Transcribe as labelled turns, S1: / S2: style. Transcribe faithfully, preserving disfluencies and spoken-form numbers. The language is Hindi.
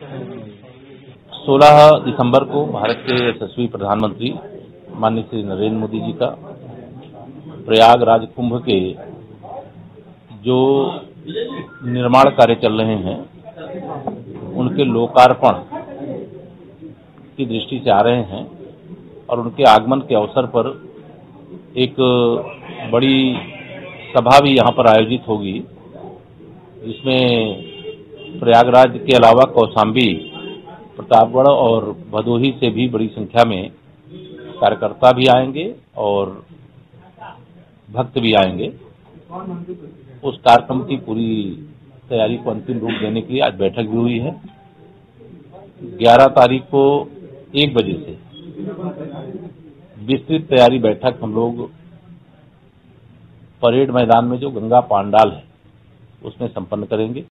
S1: सोलह दिसंबर को भारत के यशस्वी प्रधानमंत्री माननीय श्री नरेंद्र मोदी जी का प्रयागराज कुंभ के जो निर्माण कार्य चल रहे हैं उनके लोकार्पण की दृष्टि से आ रहे हैं और उनके आगमन के अवसर पर एक बड़ी सभा भी यहाँ पर आयोजित होगी, जिसमें प्रयागराज के अलावा कौशाम्बी, प्रतापगढ़ और भदोही से भी बड़ी संख्या में कार्यकर्ता भी आएंगे और भक्त भी आएंगे। उस कार्यक्रम की पूरी तैयारी को अंतिम रूप देने के लिए आज बैठक भी हुई है। ग्यारह तारीख को एक बजे से विस्तृत तैयारी बैठक हम लोग परेड मैदान में जो गंगा पांडाल है उसमें संपन्न करेंगे।